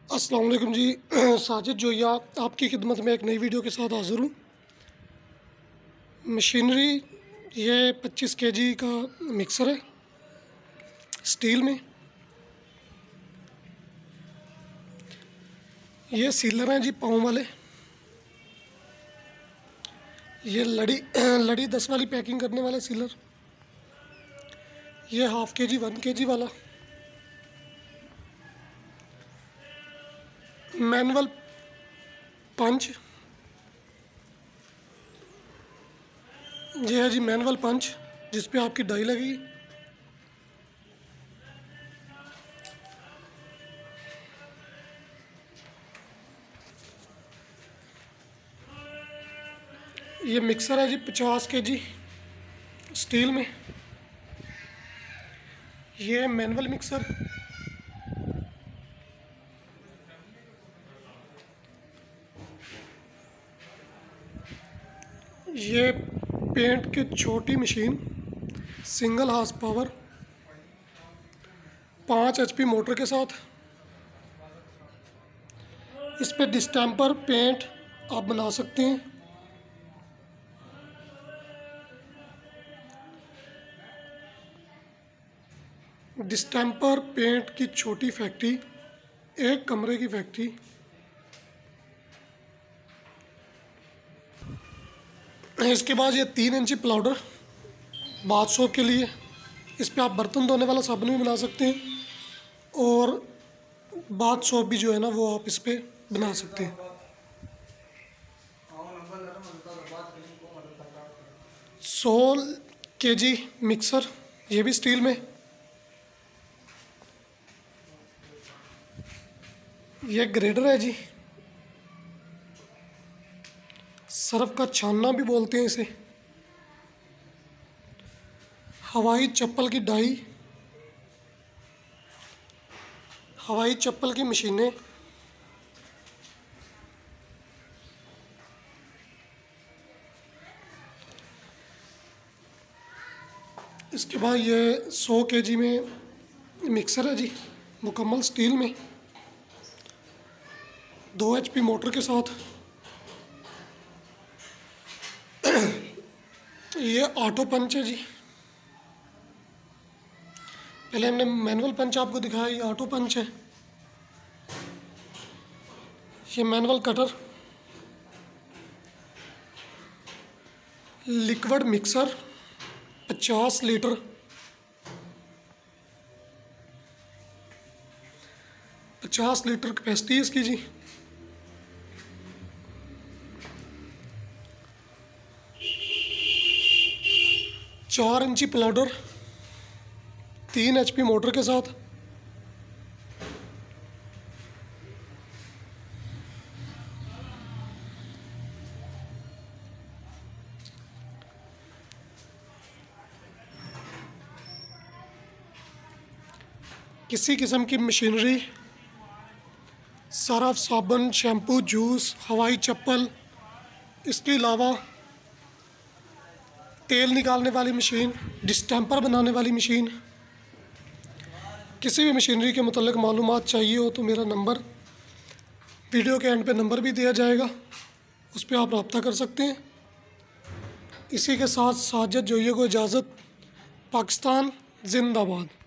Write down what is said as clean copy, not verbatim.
अस्सलाम वालेकुम जी। साजिद जोया आपकी खिदमत में एक नई वीडियो के साथ हाज़िर हूँ। मशीनरी ये 25 केजी का मिक्सर है स्टील में। ये सीलर हैं जी पाँव वाले। ये लड़ी 10 वाली पैकिंग करने वाला सीलर। ये हाफ केजी 1 केजी वाला मैनुअल पंच। ये है जी मैनुअल पंच जिस पे आपकी डाई लगेगी। ये मिक्सर है जी 50 केजी स्टील में। ये मैनुअल मिक्सर। ये पेंट की छोटी machine single horse power 5 HP motor के साथ। इस पे डिस्टेंपर पेंट आप बना सकते हैं। डिस्टेंपर पेंट की छोटी फैक्ट्री, एक कमरे की फैक्ट्री। इसके बाद ये 3 इंची प्लाउडर बाथ सोप के लिए। इस पे आप बर्तन धोने वाला साबुन भी बना सकते हैं और बाथ सोप भी जो है ना वो आप इस पे बना सकते हैं। 100 केजी मिक्सर, ये भी स्टील में। ये ग्रेडर है जी, सर्फ का छानना भी बोलते हैं इसे। हवाई चप्पल की डाई, हवाई चप्पल की मशीनें। इसके बाद ये 100 केजी में मिक्सर है जी, मुकम्मल स्टील में, 2 HP मोटर के साथ। ये ऑटो पंच है जी। पहले हमने मैनुअल पंच आपको दिखाया, ये ऑटो पंच है। ये manual cutter. Liquid mixer 50 litre, 50 litre capacity है इसकी जी। चार इंची प्लाउडर 3 HP मोटर के साथ। किसी किस्म की मशीनरी, सर्फ, साबुन, शैम्पू, जूस, हवाई चप्पल, इसके अलावा तेल निकालने वाली मशीन, डिस्टेंपर बनाने वाली मशीन। किसी भी मशीनरी के मुतल्लिक़ मालूमात चाहिए हो तो मेरा नंबर वीडियो के एंड पे नंबर भी दिया जाएगा, उस पर आप रब्ता कर सकते हैं। इसी के साथ साजिद जोया को इजाज़त। पाकिस्तान जिंदाबाद।